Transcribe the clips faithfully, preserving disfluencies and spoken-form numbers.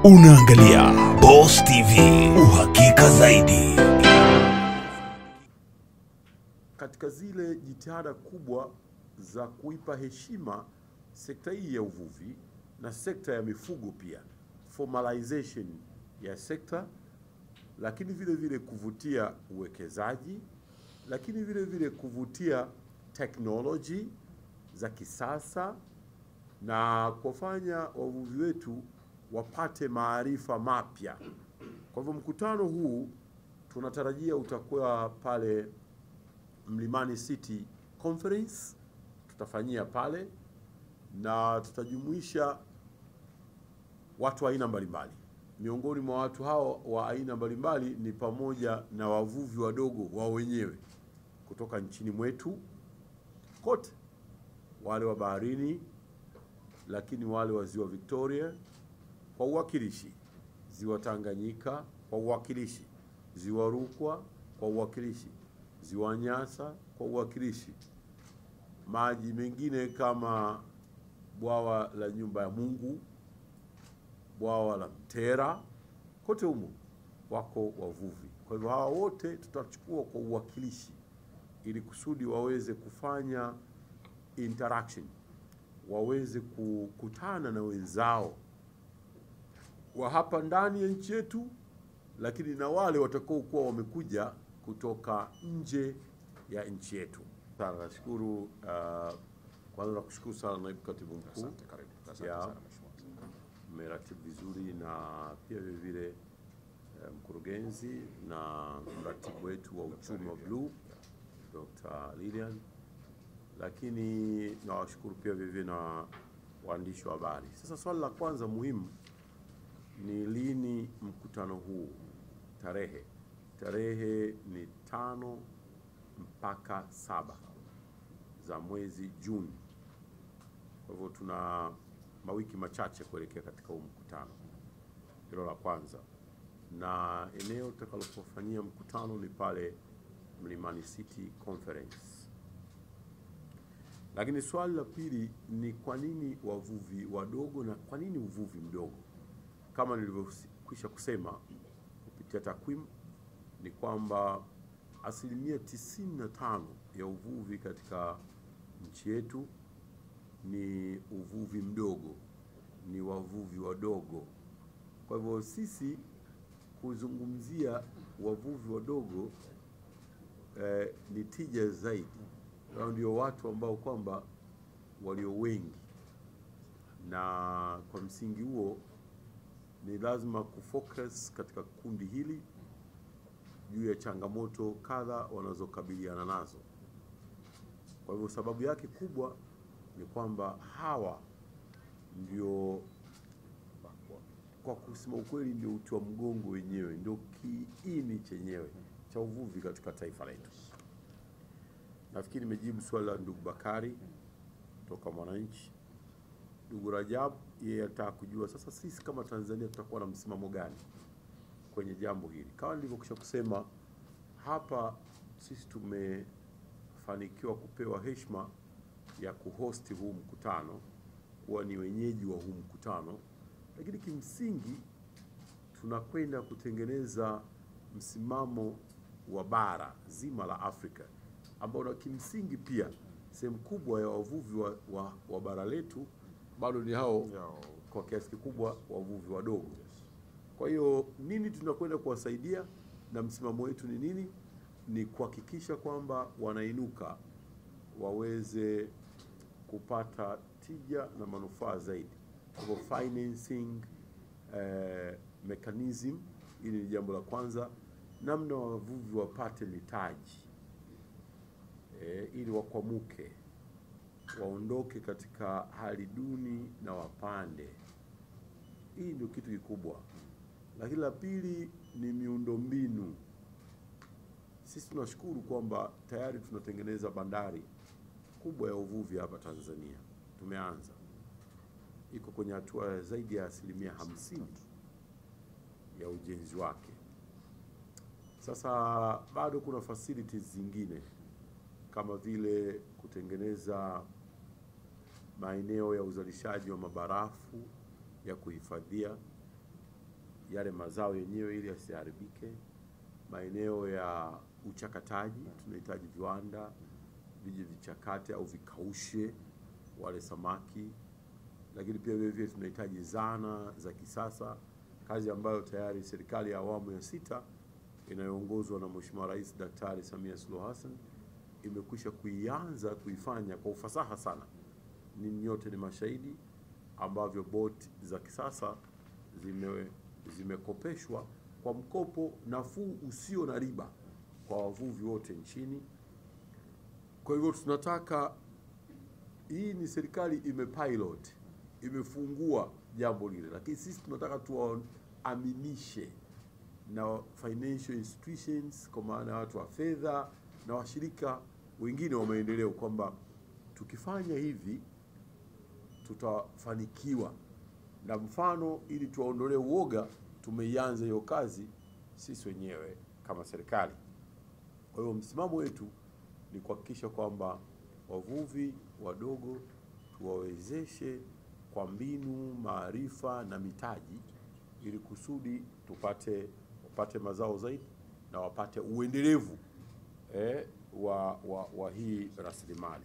Unaangalia Boss T V, uhakika zaidi. Katika zile jitihada kubwa za kuipa heshima sekta hii ya uvuvi na sekta ya mifugo pia, formalization ya sekta, lakini vile vile kuvutia uwekezaji, lakini vile vile kuvutia technology za kisasa na kufanya wavuvi wetu wapate maarifa mapya. Kwa hivyo mkutano huu tunatarajia utakuwa pale Mlimani City Conference, tutafanyia pale na tutajumuisha watu wa aina mbalimbali. Miongoni mwa watu hao wa aina mbalimbali ni pamoja na wavuvi wadogo wao wenyewe kutoka nchini mwetu kote, wale wa baharini, lakini wale wa Ziwa Victoria kwa uwakilishi, Ziwa Tanganyika kwa uwakilishi, Ziwa Rukwa kwa uwakilishi, Ziwa Nyasa kwa uwakilishi, maji mengine kama bwawa la Nyumba ya Mungu, bwawa la Mtera, kote humo wako wavuvi. Kwa hivyo hawa wote tutachukua kwa uwakilishi ili kusudi waweze kufanya interaction, waweze kukutana na wenzao wa hapa ndani ya nchi yetu, lakini na wale watakao kuwa wamekuja kutoka nje ya nchi yetu. Sana nashukuru, uh, kwanza nakushukuru sana naibu katibu mkuu. Asante, karibu. Asante ya sana mheshimiwa. Meratibu vizuri, na pia vile vile uh, mkurugenzi na mratibu wetu wa uchumi wa bluu Doctor Lilian, lakini nawashukuru pia vile vile na waandishi wa habari. Sasa swali la kwanza muhimu ni lini mkutano huu? Tarehe tarehe ni tano mpaka saba za mwezi Juni. Kwa hivyo tuna mawiki machache kuelekea katika huu mkutano. Hilo la kwanza, na eneo tutakalofanyia mkutano ni pale Mlimani City Conference. Lakini swali la pili ni kwa nini wavuvi wadogo na kwa nini uvuvi mdogo? Kama nilivyokwisha kusema kupitia takwimu ni kwamba asilimia tisini na tano ya uvuvi katika nchi yetu ni uvuvi mdogo, ni wavuvi wadogo. Kwa hivyo sisi kuzungumzia wavuvi wadogo eh, ni tija zaidi. Hao ndio watu ambao kwamba walio wengi, na kwa msingi huo ni lazima kufocus katika kundi hili juu ya changamoto kadha wanazokabiliana nazo. Kwa hivyo sababu yake kubwa ni kwamba hawa ndio, kwa kusema ukweli, ndio uti wa mgongo wenyewe, ndio kiini chenyewe cha uvuvi katika taifa letu. Nafikiri nimejibu swali la ndugu Bakari kutoka Mwananchi. Ndugu Rajab yeye anataka kujua sasa sisi kama Tanzania tutakuwa na msimamo gani kwenye jambo hili. Kama nilivyokwisha kusema hapa, sisi tumefanikiwa kupewa heshima ya kuhosti huu mkutano, kuwa ni wenyeji wa huu mkutano, lakini kimsingi tunakwenda kutengeneza msimamo wa bara zima la Afrika, ambao na kimsingi pia sehemu kubwa ya wavuvi wa, wa, wa bara letu bado ni hao kwa kiasi kikubwa wavuvi wadogo. Kwa hiyo nini tunakwenda kuwasaidia na msimamo wetu ni nini? Ni kuhakikisha kwamba wanainuka waweze kupata tija na manufaa zaidi. Kwa financing eh, mechanism, hili ni jambo la kwanza. Namna wavuvi wapate mitaji eh, ili wakwamuke, waondoke katika hali duni na wapande. Hii ndio kitu kikubwa. Lakini la pili ni miundombinu. Sisi tunashukuru kwamba tayari tunatengeneza bandari kubwa ya uvuvi hapa Tanzania. Tumeanza, iko kwenye hatua zaidi ya asilimia hamsini ya ujenzi wake. Sasa bado kuna facilities zingine kama vile kutengeneza maeneo ya uzalishaji wa mabarafu ya kuhifadhia, yale mazao yenyewe ili yasiharibike. Maeneo ya uchakataji, tunahitaji viwanda vije vichakate au vikaushe wale samaki, lakini pia vile vile tunahitaji zana za kisasa, kazi ambayo tayari serikali ya awamu ya sita inayoongozwa na Mheshimiwa Rais Daktari Samia Suluhu Hassan imekwisha kuianza kuifanya kwa ufasaha sana. Ni nyote ni mashahidi ambavyo boti za kisasa zime zimekopeshwa kwa mkopo nafuu usio na riba kwa wavuvi wote nchini. Kwa hivyo tunataka, hii ni serikali imepilot, imefungua jambo lile, lakini sisi tunataka tuwaaminishe na financial institutions, kwa maana watu wa fedha na washirika wengine wa maendeleo, kwamba tukifanya hivi tutafanikiwa. Na mfano, ili tuwaondolee uoga, tumeianza hiyo kazi sisi wenyewe kama serikali. Kwa hiyo msimamo wetu ni kuhakikisha kwamba wavuvi wadogo tuwawezeshe kwa mbinu, maarifa na mitaji, ili kusudi tupate wapate mazao zaidi na wapate uendelevu eh, wa, wa, wa hii rasilimali.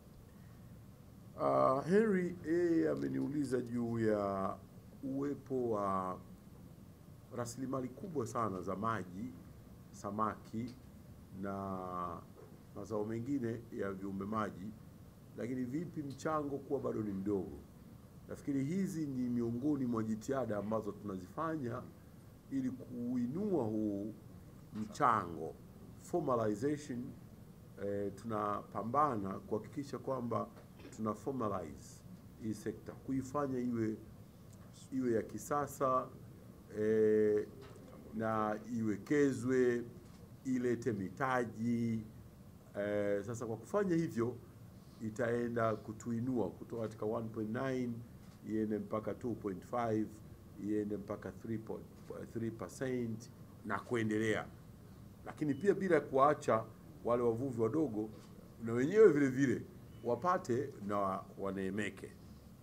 Uh, Henry yeye ameniuliza juu ya uwepo wa rasilimali kubwa sana za maji, samaki na mazao mengine ya viumbe maji, lakini vipi mchango kuwa bado ni mdogo? Nafikiri hizi ni miongoni mwa jitihada ambazo tunazifanya ili kuinua huu mchango formalization. Eh, tunapambana kuhakikisha kwamba tuna formalize hii sekta, kuifanya iwe iwe ya kisasa, eh, na iwekezwe, ilete mitaji. Eh, sasa kwa kufanya hivyo itaenda kutuinua kutoka katika one point nine iende mpaka two point five, iende mpaka three percent na kuendelea, lakini pia bila kuacha wale wavuvi wadogo na wenyewe vile vile wapate na waneemeke.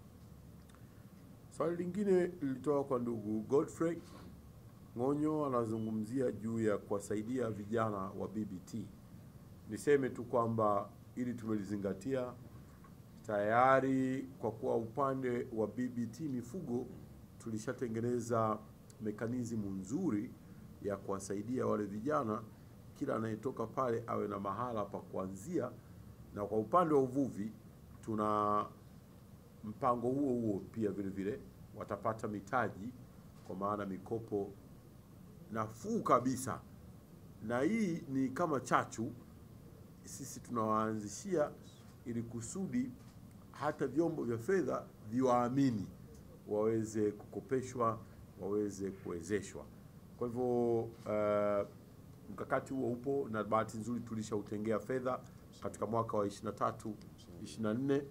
Swali lingine lilitoka kwa ndugu Godfrey Ngonyo, anazungumzia juu ya kuwasaidia vijana wa B B T. Niseme tu kwamba ili tumelizingatia tayari, kwa kuwa upande wa B B T mifugo tulishatengeneza mekanizimu nzuri ya kuwasaidia wale vijana, kila anayetoka pale awe na mahala pa kuanzia. Na kwa upande wa uvuvi tuna mpango huo huo pia vile vile, watapata mitaji, kwa maana mikopo nafuu kabisa, na hii ni kama chachu sisi tunawaanzishia, ili kusudi hata vyombo vya fedha viwaamini, waweze kukopeshwa, waweze kuwezeshwa. Kwa hivyo uh, mkakati huo upo, na bahati nzuri tulishautengea fedha katika mwaka wa ishirini na tatu ishirini na nne.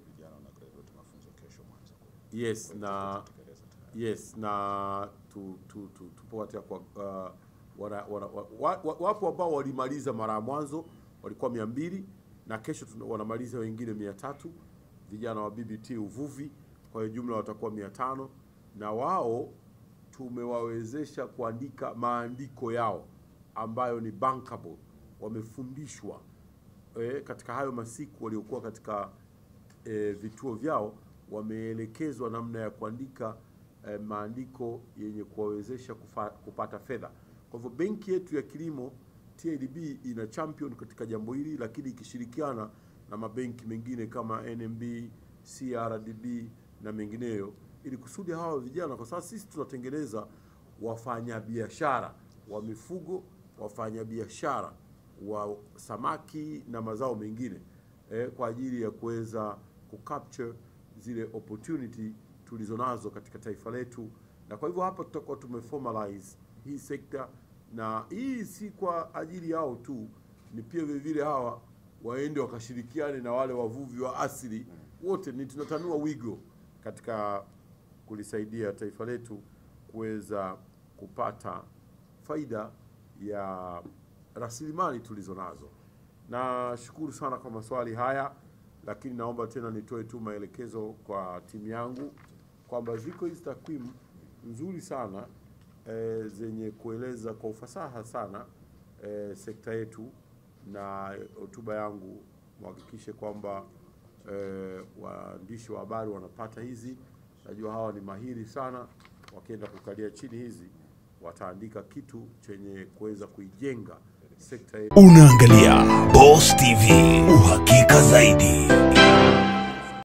Yes, na yes na tu, tu, tu, tupo katika kwa uh, wana, wana, wa, wapo ambao walimaliza mara ya mwanzo walikuwa mia mbili, na kesho wanamaliza wengine mia tatu vijana wa B B T uvuvi. Kwa hiyo jumla watakuwa mia tano, na wao tumewawezesha kuandika maandiko yao ambayo ni bankable. Wamefundishwa e, katika hayo masiku waliokuwa katika e, vituo vyao, wameelekezwa namna ya kuandika e, maandiko yenye kuwawezesha kupata fedha. Kwa hivyo benki yetu ya kilimo T A D B ina champion katika jambo hili, lakini ikishirikiana na mabenki mengine kama N M B, C R D B na mengineyo, ili kusudi hawa vijana, kwa sababu sisi tunatengeneza wafanyabiashara wa mifugo, wafanyabiashara wa samaki na mazao mengine eh, kwa ajili ya kuweza kucapture zile opportunity tulizonazo katika taifa letu. Na kwa hivyo hapa tutakuwa tumeformalize hii sekta, na hii si kwa ajili yao tu, ni pia vile vile hawa waende wakashirikiane na wale wavuvi wa asili wote. Ni tunatanua wigo katika kulisaidia taifa letu kuweza kupata faida ya rasilimali tulizo nazo. Na shukuru sana kwa maswali haya, lakini naomba tena nitoe tu maelekezo kwa timu yangu kwamba ziko hizi takwimu nzuri sana e, zenye kueleza kwa ufasaha sana e, sekta yetu, na hotuba yangu muhakikishe kwamba e, waandishi wa habari wanapata hizi. Najua hawa ni mahiri sana, wakienda kukalia chini hizi wataandika kitu chenye kuweza kuijenga sekta yetu. Unaangalia Boss T V, uhakika zaidi.